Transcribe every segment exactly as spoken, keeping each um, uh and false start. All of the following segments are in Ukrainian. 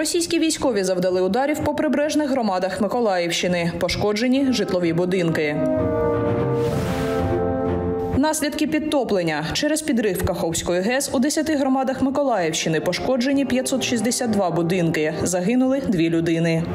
Російські військові завдали ударів по прибережних громадах Миколаївщини. Пошкоджені житлові будинки. Наслідки підтоплення. Через підрив Каховської ГЕС у десяти громадах Миколаївщини пошкоджені п'ятсот шістдесят два будинки. Загинули дві людини.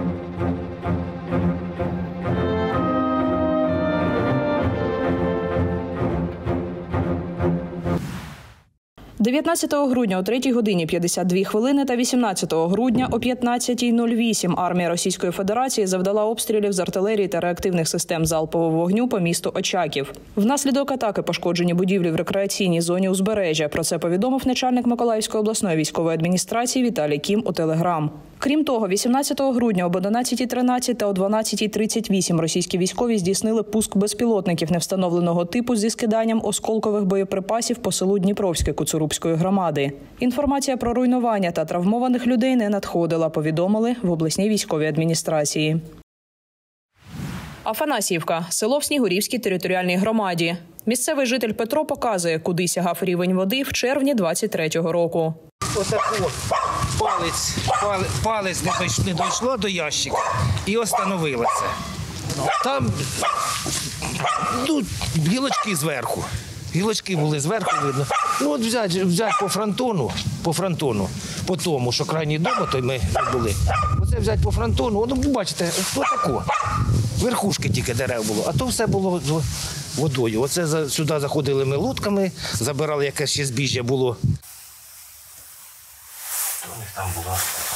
дев'ятнадцятого грудня о третій годині п'ятдесят дві хвилини та вісімнадцятого грудня о п'ятнадцятій нуль вісім армія Російської Федерації завдала обстрілів з артилерії та реактивних систем залпового вогню по місту Очаків. Внаслідок атаки пошкоджені будівлі в рекреаційній зоні узбережжя. Про це повідомив начальник Миколаївської обласної військової адміністрації Віталій Кім у Телеграм. Крім того, вісімнадцятого грудня об одинадцятій тринадцять та о дванадцятій тридцять вісім російські військові здійснили пуск безпілотників невстановленого типу зі скиданням осколкових боєприпасів по селу Дніпровське Куцурубської громади. Інформація про руйнування та травмованих людей не надходила, повідомили в обласній військовій адміністрації. Афанасіївка – село в Снігурівській територіальній громаді. Місцевий житель Петро показує, куди сягав рівень води в червні двадцять третього року. Отако палець, палець, палець не, дійшло, не дійшло до ящика і остановилося. Там ну, гілочки зверху. Гілочки були зверху видно. Ну от взяти, взяти по фронтону, по фронтону, по тому, що крайній дому, то ми були. Оце взяти по фронтону, ну бачите, що таке? Верхушки тільки дерев було, а то все було водою. Оце сюди заходили ми лодками, забирали якесь ще збіжжя було. У них там була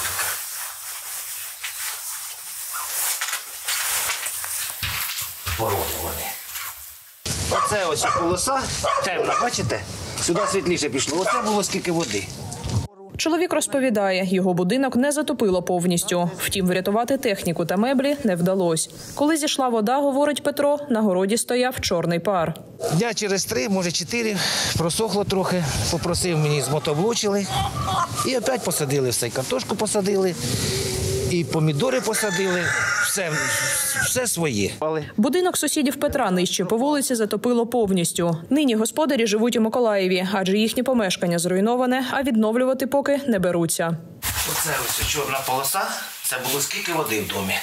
породи вони. Оце ось полоса темна, бачите? Сюди світліше пішло. Оце було скільки води. Чоловік розповідає, його будинок не затопило повністю. Втім, врятувати техніку та меблі не вдалося. Коли зійшла вода, говорить Петро, на городі стояв чорний пар. Дня через три, може чотири, просохло трохи, попросив мені, змотоблочили. І опять посадили все. Картошку посадили, і помідори посадили, все, все своє. Будинок сусідів Петра нижче по вулиці затопило повністю. Нині господарі живуть у Миколаєві, адже їхнє помешкання зруйноване, а відновлювати поки не беруться. Оце ось чорна полоса, це було скільки води в домі.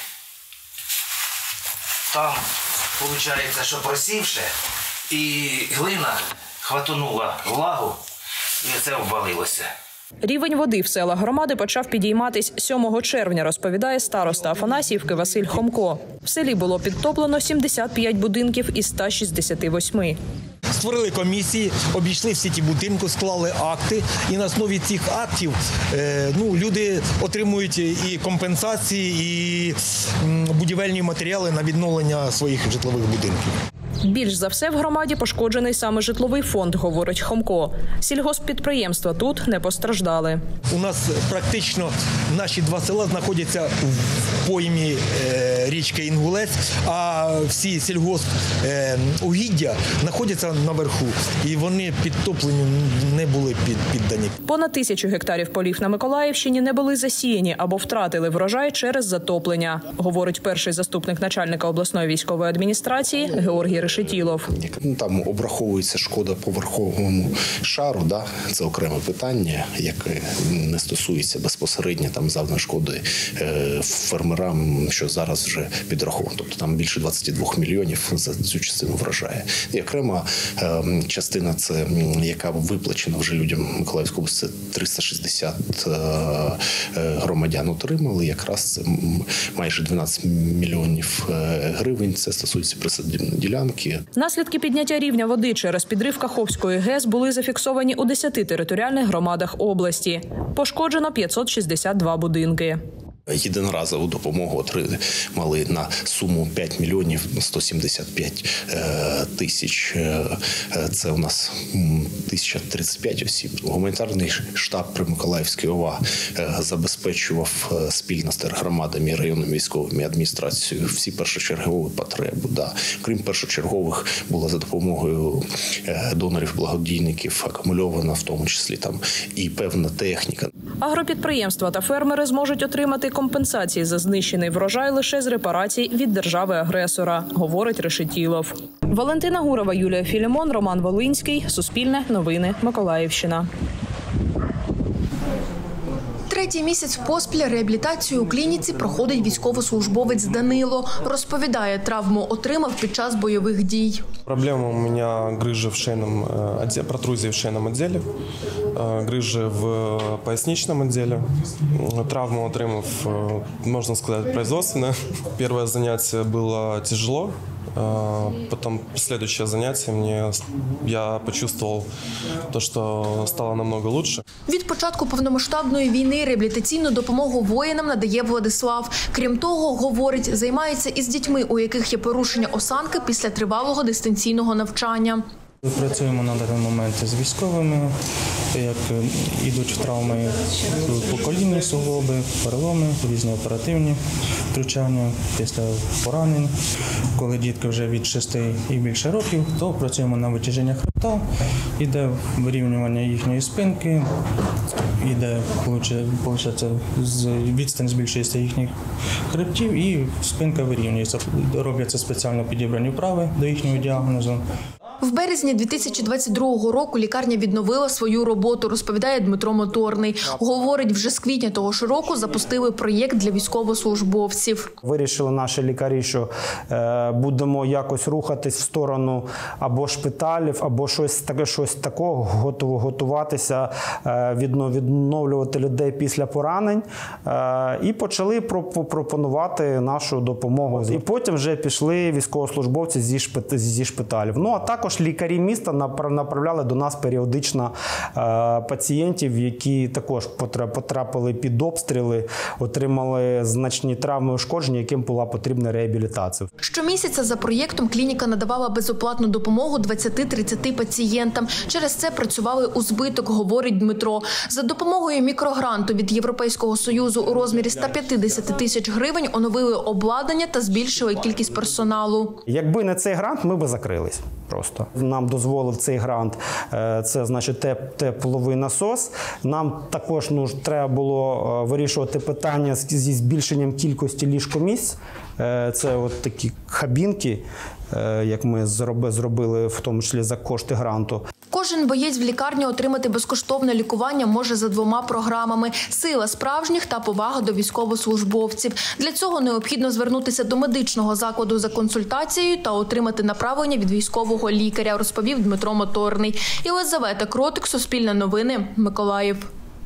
Там, виходить, що просівше, і глина хватонула влагу, і це обвалилося. Рівень води в селах громади почав підійматись сьомого червня, розповідає староста Афанасіївки Василь Хомко. В селі було підтоплено сімдесят п'ять будинків із ста шістдесяти восьми. Створили комісії, обійшли всі ті будинки, склали акти. І на основі цих актів е, ну, люди отримують і компенсації, і будівельні матеріали на відновлення своїх житлових будинків. Більш за все в громаді пошкоджений саме житловий фонд, говорить Хомко. Сільгосппідприємства тут не постраждали. У нас практично наші два села знаходяться в поймі е, річки Інгулець, а всі сільгоспугіддя знаходяться наверху. І вони підтопленню не були під, піддані. Понад тисячу гектарів полів на Миколаївщині не були засіяні або втратили врожай через затоплення, говорить перший заступник начальника обласної військової адміністрації Георгій Решетілов. Там обраховується шкода поверховому шару, да? Це окреме питання, яке не стосується безпосередньо там завданої шкоди фермерам, що зараз вже підраховано. Тобто там більше двадцять два мільйонів за цю частину вражає. І окрема частина, це яка виплачена вже людям Миколаївської області, це триста шістдесят громадян отримали. Якраз це майже дванадцять мільйонів гривень. Це стосується присадибної ділянки. Наслідки підняття рівня води через підрив Каховської ГЕС були зафіксовані у десяти територіальних громадах області. Пошкоджено п'ятсот шістдесят два будинки. Єдиноразову допомогу отримали на суму п'ять мільйонів сто сімдесят п'ять тисяч. Це у нас тисяча тридцять п'ять осіб. Гуманітарний штаб при Миколаївській ОВА забезпечував спільно з тергромадами і районними військовими адміністрацією всі першочергові потреби. Да. Крім першочергових, була за допомогою донорів-благодійників акумульована, в тому числі там і певна техніка. Агропідприємства та фермери зможуть отримати компенсації за знищений врожай лише з репарацій від держави-агресора, говорить Решетілов. Валентина Гурова, Юлія Філімон, Роман Волинський. Суспільне новини. Миколаївщина. Третій місяць поспіль реабілітацію у клініці проходить військовослужбовець Данило. Розповідає, травму отримав під час бойових дій. Проблема у меня грыжи в шейном отделе, протрузии в шейном отделе, грыжи в поясничном отделе. Травму отримав, можно сказать, производственно. Первое занятие было тяжело. Потом следующее занятие мне я почувствовал то, что стало намного лучше. Від початку повномасштабної війни реабілітаційну допомогу воїнам надає Владислав. Крім того, говорить, займається із дітьми, у яких є порушення осанки після тривалого дистанційного навчання. Працюємо на даний момент з військовими, як ідуть травми по колінні суглоби, переломи, різні оперативні втручання після поранень. Коли дітки вже від шести і більше років, то працюємо на витяження хребта, іде вирівнювання їхньої спинки, іде, виходить, відстань збільшується їхніх хребтів і спинка вирівнюється. Робляться спеціально підібрані вправи до їхнього діагнозу. В березні дві тисячі двадцять другого року лікарня відновила свою роботу, розповідає Дмитро Моторний. Говорить, вже з квітня того ж року запустили проєкт для військовослужбовців. Вирішили наші лікарі, що е, будемо якось рухатись в сторону або шпиталів, або щось таке, щось такого, готуватися, е, відновлювати людей після поранень. Е, і почали пропонувати нашу допомогу. І потім вже пішли військовослужбовці зі, шпит, зі шпиталів. Ну, а також лікарі міста направляли до нас періодично е, пацієнтів, які також потрапили під обстріли, отримали значні травми, ушкодження, яким була потрібна реабілітація. Щомісяця за проєктом клініка надавала безоплатну допомогу двадцяти-тридцяти пацієнтам. Через це працювали у збиток, говорить Дмитро. За допомогою мікрогранту від Європейського Союзу у розмірі ста п'ятдесят тисяч гривень оновили обладнання та збільшили кількість персоналу. Якби не цей грант, ми б закрились. Просто нам дозволив цей грант, це значить теп, тепловий насос. Нам також ну, треба було вирішувати питання зі збільшенням кількості ліжкомісць. Це от такі кабінки, як ми зробили, в тому числі за кошти гранту. Кожен боєць в лікарні отримати безкоштовне лікування може за двома програмами – «Сила справжніх» та «Повага до військовослужбовців». Для цього необхідно звернутися до медичного закладу за консультацією та отримати направлення від військового лікаря, розповів Дмитро Моторний. Єлизавета Кротик, Суспільне новини, Миколаїв.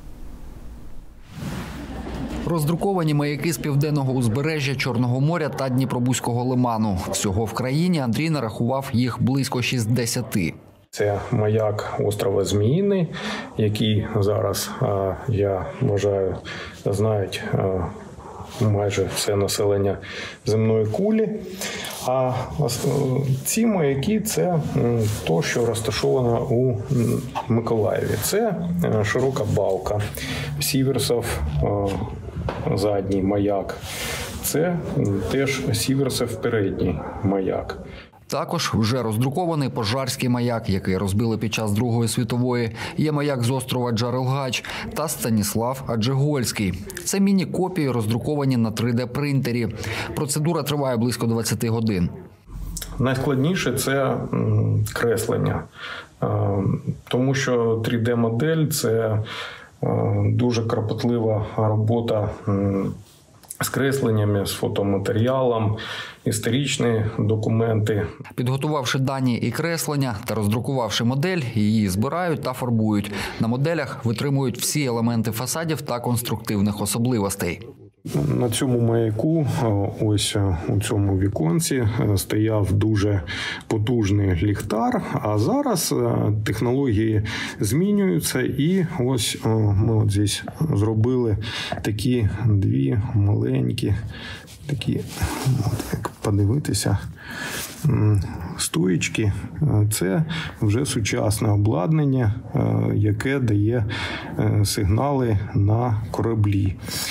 Роздруковані маяки з південного узбережжя Чорного моря та Дніпробузького лиману. Всього в країні Андрій нарахував їх близько шістдесяти. Це маяк острова Зміїний, який зараз, я вважаю, знають майже все населення земної кулі. А ці маяки – це те, що розташовано у Миколаєві. Це широка балка, Сіверсов задній маяк. Це теж Сіверсов передній маяк. Також вже роздрукований Пожарський маяк, який розбили під час Другої світової. Є маяк з острова Джарелгач та Станіслав Аджигольський. Це міні-копії, роздруковані на три де принтері. Процедура триває близько двадцяти годин. Найскладніше – це креслення, тому що три де модель – це дуже кропотлива робота з кресленнями, з фотоматеріалом, історичні документи. Підготувавши дані і креслення та роздрукувавши модель, її збирають та фарбують. На моделях витримують всі елементи фасадів та конструктивних особливостей. На цьому маяку, ось у цьому віконці, стояв дуже потужний ліхтар, а зараз технології змінюються і ось ми от здесь зробили такі дві маленькі, такі, от як подивитися, стоїчки. Це вже сучасне обладнання, яке дає сигнали на кораблі.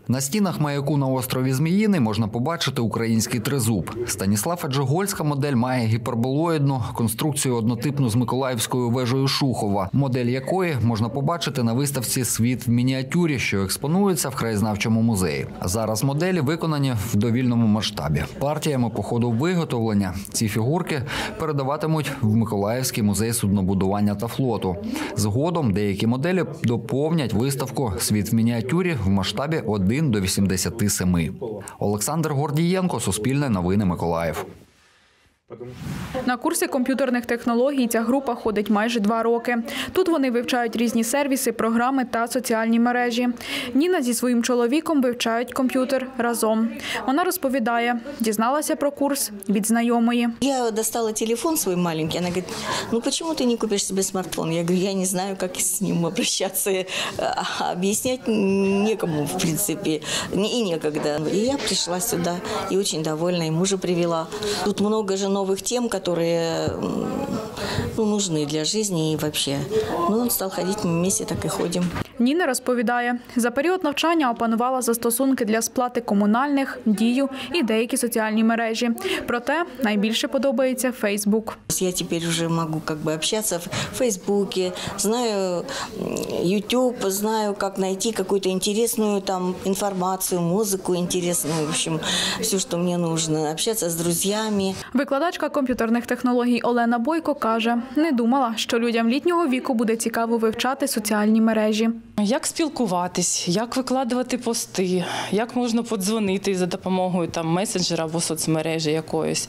На стінах маяку на острові Зміїний можна побачити український тризуб. Станіслав Аджегольська модель має гіперболоїдну конструкцію однотипну з Миколаївською вежею Шухова, модель якої можна побачити на виставці «Світ в мініатюрі», що експонується в краєзнавчому музеї. Зараз моделі виконані в довільному масштабі. Партіями по ходу виготовлення ці фігурки передаватимуть в Миколаївський музей суднобудування та флоту. Згодом деякі моделі доповнять виставку «Світ в мініатюрі» в масштабі один до вісімдесяти семи. Олександр Гордієнко, Суспільне новини, Миколаїв. На курси комп'ютерних технологій ця група ходить майже два роки. Тут вони вивчають різні сервіси, програми та соціальні мережі. Ніна зі своїм чоловіком вивчають комп'ютер разом. Вона розповідає, дізналася про курс від знайомої. Я достала телефон свой маленький, она говорит, ну почему ты не купишь себе смартфон? Я говорю, я не знаю, как с ним обращаться, объяснять некому, в принципе, и некогда. И я пришла сюда и очень довольна, и мужа привела. Тут много же новых тем, которые ну, нужны для жизни и вообще. Ну, он стал ходить, мы вместе так и ходим. Ніна розповідає, за період навчання опанувала застосунки для сплати комунальних, Дію і деякі соціальні мережі. Проте найбільше подобається Фейсбук. Я тепер вже можу как бы, общатися в Фейсбуці, знаю Ютуб, знаю, як знайти якусь інтересну там інформацію, музику інтересну, в общем, все, що мені потрібно, общатися з друзями. Викладачка комп'ютерних технологій Олена Бойко каже, не думала, що людям літнього віку буде цікаво вивчати соціальні мережі. Як спілкуватись, як викладувати пости, як можна подзвонити за допомогою там, месенджера або соцмережі якоїсь,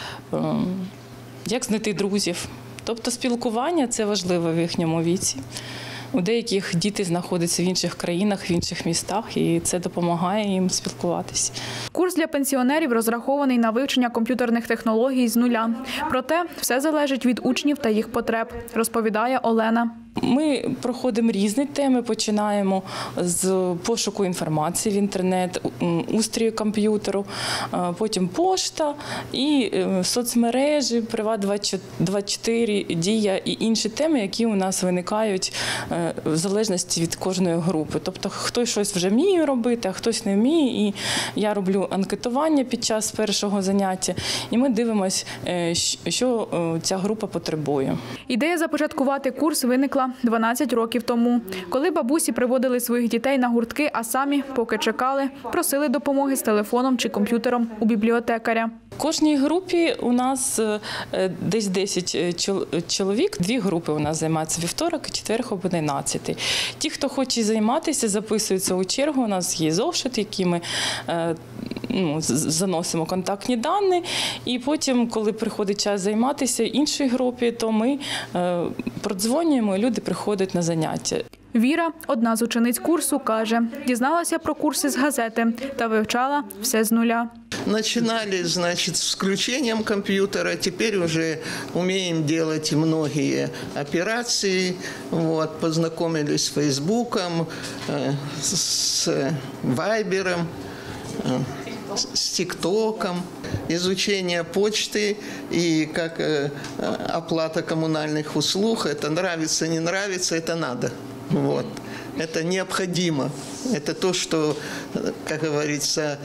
як знайти друзів. Тобто спілкування – це важливо в їхньому віці. У деяких діти знаходяться в інших країнах, в інших містах, і це допомагає їм спілкуватися. Курс для пенсіонерів розрахований на вивчення комп'ютерних технологій з нуля. Проте все залежить від учнів та їх потреб, розповідає Олена. Ми проходимо різні теми, починаємо з пошуку інформації в інтернет, устрою комп'ютеру, потім пошта і соцмережі, Приват двадцять чотири, Дія і інші теми, які у нас виникають в залежності від кожної групи. Тобто хтось щось вже вміє робити, а хтось не вміє. І я роблю анкетування під час першого заняття, і ми дивимося, що ця група потребує. Ідея започаткувати курс виникла дванадцять років тому, коли бабусі приводили своїх дітей на гуртки, а самі, поки чекали, просили допомоги з телефоном чи комп'ютером у бібліотекаря. В кожній групі у нас десь десять чоловік, дві групи у нас займаються вівторок і четверг об одинадцятій. Ті, хто хоче займатися, записуються у чергу, у нас є зошит, які ми ну, заносимо контактні дані, і потім, коли приходить час займатися іншій групі, то ми продзвонюємо, і люди приходять на заняття. Віра, одна з учениць курсу, каже, дізналася про курси з газети та вивчала все з нуля. Начинали, значит, с включением компьютера, теперь уже умеем делать многие операции. Вот, познакомились с Фейсбуком, с Вайбером, с ТикТоком. Изучение почты и как оплата коммунальных услуг, это нравится, не нравится, это надо. Вот. Это необходимо. Это то, что, как говорится,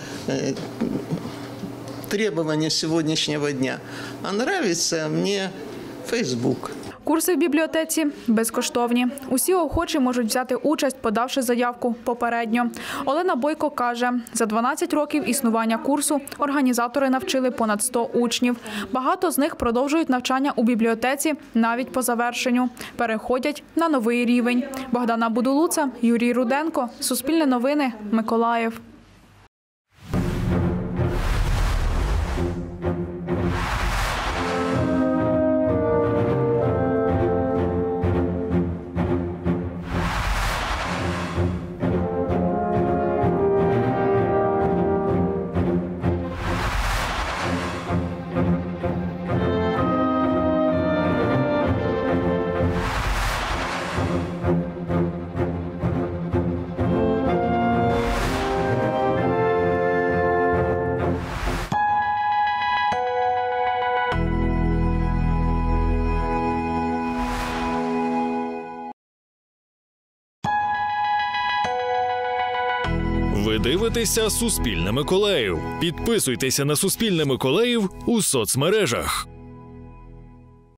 требования сегодняшнего дня. А нравится мне Facebook. Курси в бібліотеці безкоштовні. Усі охочі можуть взяти участь, подавши заявку попередньо. Олена Бойко каже, за дванадцять років існування курсу організатори навчили понад сто учнів. Багато з них продовжують навчання у бібліотеці навіть по завершенню. Переходять на новий рівень. Богдана Будулуца, Юрій Руденко, Суспільне новини, Миколаїв. Ви дивитеся «Суспільне Миколаїв». Підписуйтеся на «Суспільне Миколаїв» у соцмережах.